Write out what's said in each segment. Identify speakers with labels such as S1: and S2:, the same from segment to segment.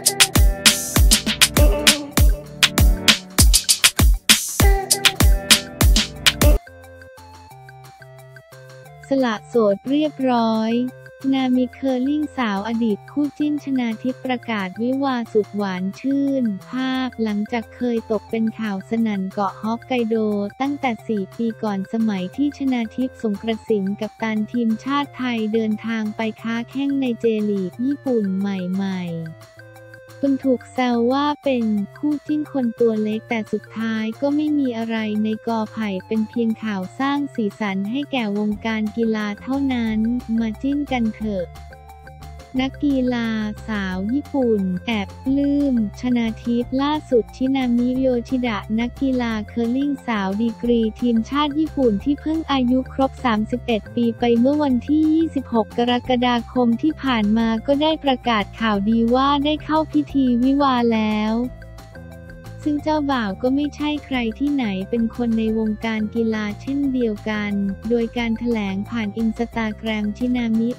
S1: สละโสดเรียบร้อยนามิเคอร์ลิ่งสาวอดีตคู่จิ้นชนาทิพย์ประกาศวิวาห์สุดหวานชื่นภาพหลังจากเคยตกเป็นข่าวสนั่นเกาะฮอกไกโดตั้งแต่4 ปีก่อนสมัยที่ชนาทิพย์สงกรานต์กัปตันทีมชาติไทยเดินทางไปค้าแข้งในเจลีกญี่ปุ่นใหม่ๆคุณถูกแซวว่าเป็นคู่จิ้นคนตัวเล็กแต่สุดท้ายก็ไม่มีอะไรในกอไผ่เป็นเพียงข่าวสร้างสีสันให้แก่วงการกีฬาเท่านั้นมาจิ้นกันเถอะนักกีฬาสาวญี่ปุ่นแอบปลื้มชนาทิพย์ล่าสุดชินามิโยชิดะนักกีฬาเคอร์ลิงสาวดีกรีทีมชาติญี่ปุ่นที่เพิ่งอายุครบ31 ปีไปเมื่อวันที่26 กรกฎาคมที่ผ่านมาก็ได้ประกาศข่าวดีว่าได้เข้าพิธีวิวาห์แล้วซึ่งเจ้าบ่าวก็ไม่ใช่ใครที่ไหนเป็นคนในวงการกีฬาเช่นเดียวกันโดยการแถลงผ่านอินสตาแกรมชินามิ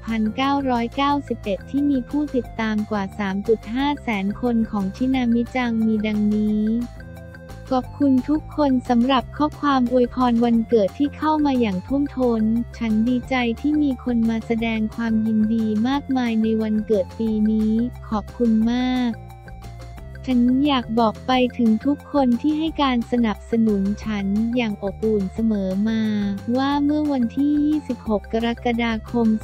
S1: 1991 ที่มีผู้ติดตามกว่า 3.5 แสนคนของชินามิจังมีดังนี้ขอบคุณทุกคนสำหรับข้อความอวยพรวันเกิดที่เข้ามาอย่างท่วมท้นฉันดีใจที่มีคนมาแสดงความยินดีมากมายในวันเกิดปีนี้ขอบคุณมากฉันอยากบอกไปถึงทุกคนที่ให้การสนับสนุนฉันอย่างอบอุ่นเสมอมาว่าเมื่อวันที่ 26 กรกฎาคม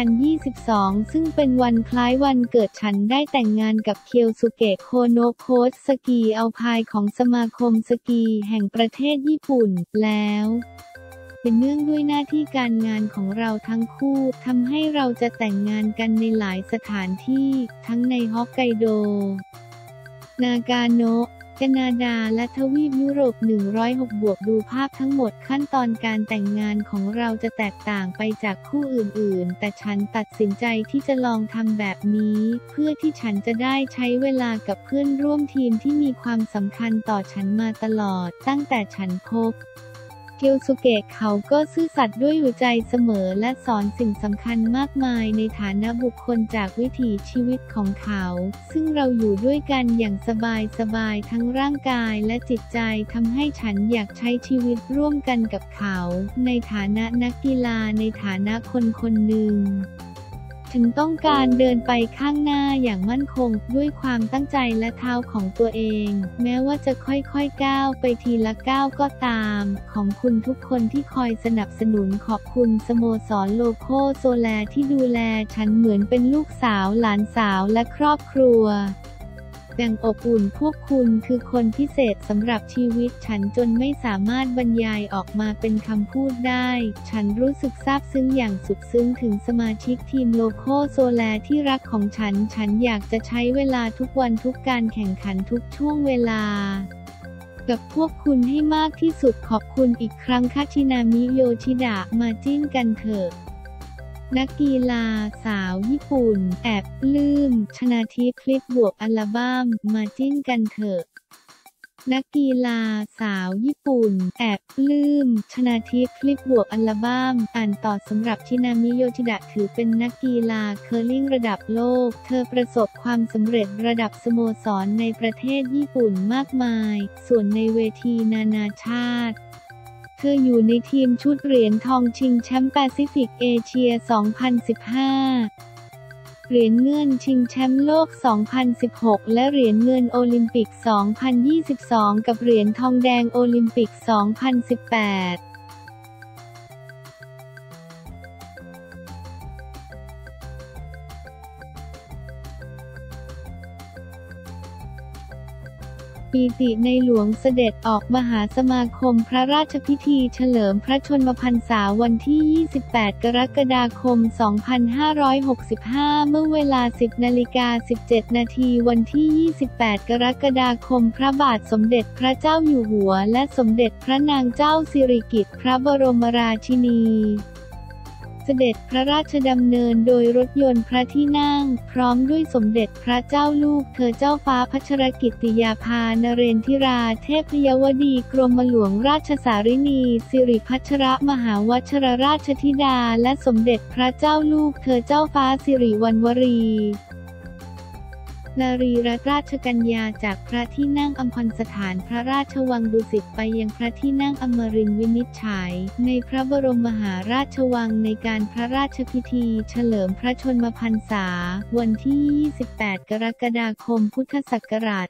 S1: 2022 ซึ่งเป็นวันคล้ายวันเกิดฉันได้แต่งงานกับเคียวสุเกะโคโนะโค้ชสกีอัลไพน์ของสมาคมสกีแห่งประเทศญี่ปุ่นแล้วเป็นเนื่องด้วยหน้าที่การงานของเราทั้งคู่ทำให้เราจะแต่งงานกันในหลายสถานที่ทั้งในฮอกไกโดนากาโนะแคนาดาและทวีปยุโรป106ดูภาพทั้งหมดขั้นตอนการแต่งงานของเราจะแตกต่างไปจากคู่อื่นๆแต่ฉันตัดสินใจที่จะลองทำแบบนี้เพื่อที่ฉันจะได้ใช้เวลากับเพื่อนร่วมทีมที่มีความสำคัญต่อฉันมาตลอดตั้งแต่ฉันพบเคียวสุเกะเขาก็ซื่อสัตย์ด้วยหัวใจเสมอและสอนสิ่งสำคัญมากมายในฐานะบุคคลจากวิถีชีวิตของเขาซึ่งเราอยู่ด้วยกันอย่างสบายๆทั้งร่างกายและจิตใจทำให้ฉันอยากใช้ชีวิตร่วมกันกับเขาในฐานะนักกีฬาในฐานะคนหนึ่งฉันต้องการเดินไปข้างหน้าอย่างมั่นคงด้วยความตั้งใจและเท้าของตัวเองแม้ว่าจะค่อยๆก้าวไปทีละก้าวก็ตามของคุณทุกคนที่คอยสนับสนุนขอบคุณสโมสรโลโคโซแลที่ดูแลฉันเหมือนเป็นลูกสาวหลานสาวและครอบครัวอย่างอบอุ่นพวกคุณคือคนพิเศษสำหรับชีวิตฉันจนไม่สามารถบรรยายออกมาเป็นคำพูดได้ฉันรู้สึกซาบซึ้งอย่างสุดซึ้งถึงสมาชิกทีมโลโคโซแลที่รักของฉันอยากจะใช้เวลาทุกวันทุกการแข่งขันทุกช่วงเวลากับพวกคุณให้มากที่สุดขอบคุณอีกครั้งค่ะชินามิโยชิดะมาจิ้นกันเถอะนักกีฬาสาวญี่ปุ่นแอบปลื้มชนาทิพย์คลิปบวกอัลบั้มมาจิ้นกันเถอะนักกีฬาสาวญี่ปุ่นแอบปลื้มชนาทิพย์คลิปบวกอัลบั้มอ่านต่อสำหรับชินามิโยชิดะถือเป็นนักกีฬาเคอร์ลิงระดับโลกเธอประสบความสำเร็จระดับสโมสรในประเทศญี่ปุ่นมากมายส่วนในเวทีนานาชาติเธออยู่ในทีมชุดเหรียญทองชิงแชมป์แปซิฟิกเอเชีย 2015 เหรียญเงินชิงแชมป์โลก 2016 และเหรียญเงินโอลิมปิก 2022 กับเหรียญทองแดงโอลิมปิก 2018ปีติในหลวงเสด็จออกมหาสมาคมพระราชพิธีเฉลิมพระชนมพรรษาวันที่ 28 กรกฎาคม 2565 เมื่อเวลา 10:17 นาทีวันที่ 28 กรกฎาคมพระบาทสมเด็จพระเจ้าอยู่หัวและสมเด็จพระนางเจ้าสิริกิติ์พระบรมราชินีเสด็จพระราชดำเนินโดยรถยนต์พระที่นั่งพร้อมด้วยสมเด็จพระเจ้าลูกเธอเจ้าฟ้าพัชรกิติยาภานเรนทิราเทพยวดีกรมหลวงราชสารินีสิริพัชรมหาวชรราชธิดาและสมเด็จพระเจ้าลูกเธอเจ้าฟ้าสิริวัณวรีนารีรัตนราชกัญญาจากพระที่นั่งอัมพรสถานพระราชวังดุสิตไปยังพระที่นั่งอมรินทร์วินิจฉัยในพระบรมมหาราชวังในการพระราชพิธีเฉลิมพระชนมพรรษาวันที่ 28 กรกฎาคม พุทธศักราช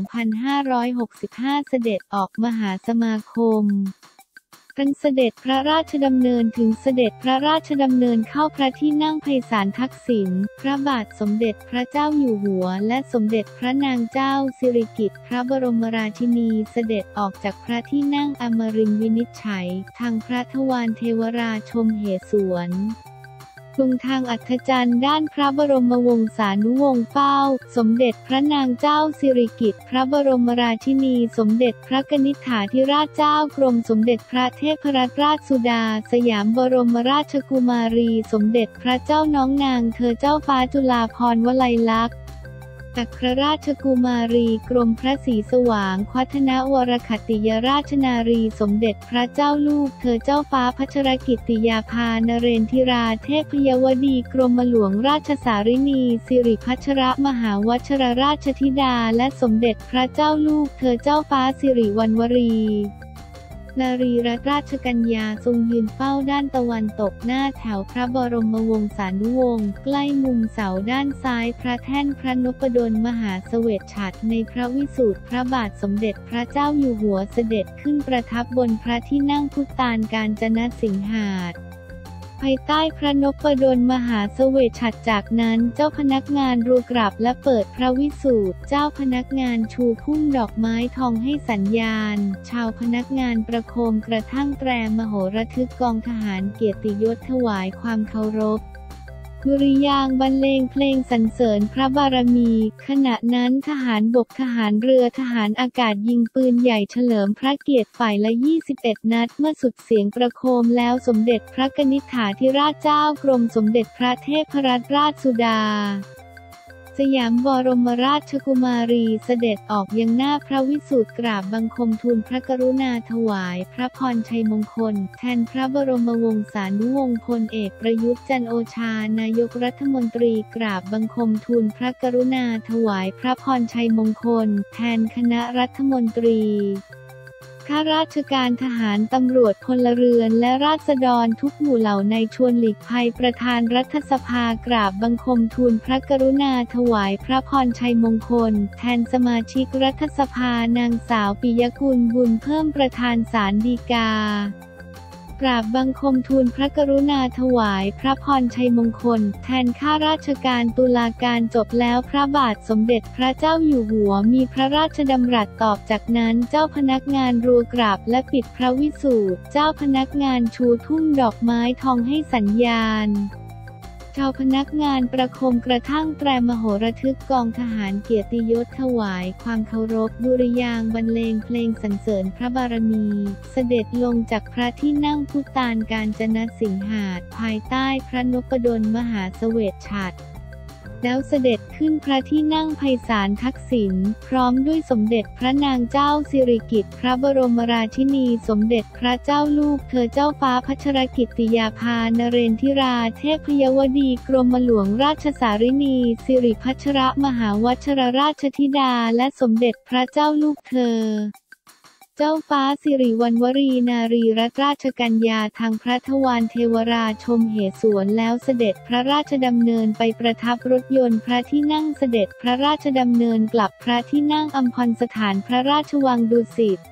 S1: 2565 เสด็จออกมหาสมาคมตั้งเสด็จพระราชดำเนินถึงเสด็จพระราชดำเนินเข้าพระที่นั่งไพศาลทักษิณพระบาทสมเด็จพระเจ้าอยู่หัวและสมเด็จพระนางเจ้าสิริกิติ์พระบรมราชินีเสด็จออกจากพระที่นั่งอมรินทร์วินิจฉัยทางพระทวารเทวราชมเหสวนลงทางอัฐจันทร์ด้านพระบรมวงศานุวงศ์เฝ้าสมเด็จพระนางเจ้าสิริกิติ์พระบรมราชินีสมเด็จพระกนิษฐาธิราชเจ้ากรมสมเด็จพระเทพรัตนราชสุดาสยามบรมราชกุมารีสมเด็จพระเจ้าน้องนางเธอเจ้าฟ้าจุฬาภรณ์วลัยลักษณ์อัครราชกุมารีกรมพระศรีสว่างควัฒนวรคติยราชนารีสมเด็จพระเจ้าลูกเธอเจ้าฟ้าพัชรกิติยาภานเรนทิราเทพยวดีกรมหลวงราชสารินีสิริพัชรมหาวชรราชธิดาและสมเด็จพระเจ้าลูกเธอเจ้าฟ้าสิริวัณวรีนารีรัตนราชกัญญาทรงยืนเฝ้าด้านตะวันตกหน้าแถวพระบรมวงศานุวงศ์ใกล้มุมเสาด้านซ้ายพระแท่นพระนพดลมหาเสวตฉัตรในพระวิสูตรพระบาทสมเด็จพระเจ้าอยู่หัวเสด็จขึ้นประทับบนพระที่นั่งพุทธานกาญจนสิงหาสน์ภายใต้พระนพดลมหาเสวตฉัตรจากนั้นเจ้าพนักงานรูกราบและเปิดพระวิสูตรเจ้าพนักงานชูพุ่มดอกไม้ทองให้สัญญาณชาวพนักงานประโคมกระทั่งแตรมโหระทึกกองทหารเกียรติยศถวายความเคารพดุริยางค์บรรเลงเพลงสรรเสริญพระบารมีขณะนั้นทหารบกทหารเรือทหารอากาศยิงปืนใหญ่เฉลิมพระเกียรติฝ่ายละ21 นัดเมื่อสุดเสียงประโคมแล้วสมเด็จพระกนิษฐาธิราชเจ้ากรมสมเด็จพระเทพรัตนราชสุดาสยามบรมราชกุมารีเสด็จออกยังหน้าพระวิสูตรกราบบังคมทูลพระกรุณาถวายพระพรชัยมงคลแทนพระบรมวงศานุวงศ์พลเอกประยุทธ์จันทร์โอชานายกรัฐมนตรีกราบบังคมทูลพระกรุณาถวายพระพรชัยมงคลแทนคณะรัฐมนตรีข้าราชการทหารตำรวจพลเรือนและราษฎรทุกหมู่เหล่าในชวนหลีกภัยประธานรัฐสภากราบบังคมทูลพระกรุณาถวายพระพรชัยมงคลแทนสมาชิกรัฐสภานางสาวปิยกุลบุญเพิ่มประธานศาลฎีกากราบบังคมทูลพระกรุณาถวายพระพรชัยมงคลแทนข้าราชการตุลาการจบแล้วพระบาทสมเด็จพระเจ้าอยู่หัวมีพระราชดำรัสตอบจากนั้นเจ้าพนักงานรัวกราบและปิดพระวิสูตรเจ้าพนักงานชูทุ่งดอกไม้ทองให้สัญญาณชาวพนักงานประโคมกระทั่งแตรมโหระทึกกองทหารเกียรติยศถวายความเคารพดุริยางค์บรรเลงเพลงสรรเสริญพระบารมีเสด็จลงจากพระที่นั่งพุทธานกาญจนสิงหาสน์ภายใต้พระนพดลมหาเสวตฉัตรแล้วเสด็จขึ้นพระที่นั่งไพศาลทักษิณพร้อมด้วยสมเด็จพระนางเจ้าสิริกิติ์พระบรมราชินีสมเด็จพระเจ้าลูกเธอเจ้าฟ้าพัชรกิติยาภานเรนทิราเทพยวดีกรมหลวงราชสารินีสิริพัชรมหาวชรราชธิดาและสมเด็จพระเจ้าลูกเธอเจ้าฟ้าสิริวัณวรีนารีรัตนราชกัญญาทางพระทวารเทวราชมเหสวนแล้วเสด็จพระราชดำเนินไปประทับรถยนต์พระที่นั่งเสด็จพระราชดำเนินกลับพระที่นั่งอัมพรสถานพระราชวังดุสิต